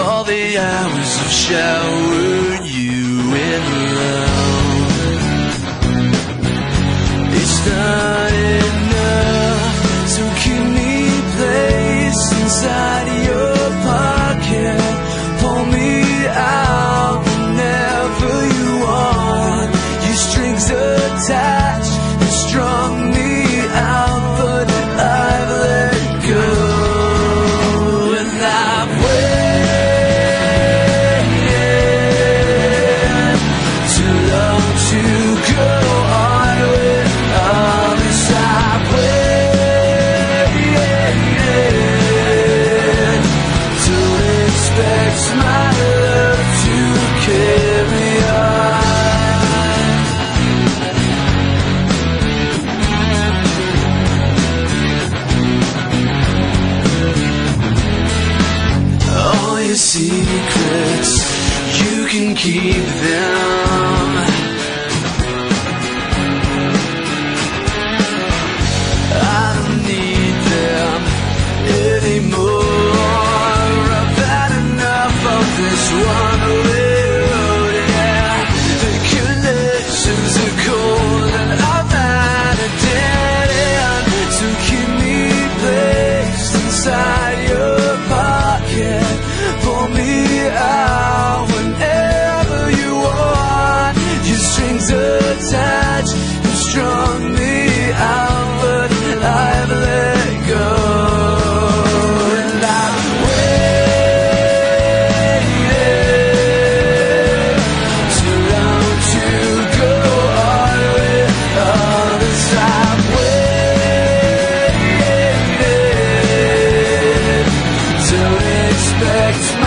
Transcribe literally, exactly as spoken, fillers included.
all the hours I've showered you in love. It's not enough to keep me placed inside your pocket. Pull me out whenever you want. Your strings attached and strung me out, but I've let go. And I've waited too long to go on with all this. I've waited. Don't expect my love to carry on. All your secrets, you can keep them. I don't need them anymore. I've had enough of this one-way road, yeah. The connections are cold and I've had a dead end. So keep me placed inside your pocket. Pull me out whenever you want. Your strings attached and strung me out, but I've let go. And I've waited too long to go on with all this. I've waited. Don't expect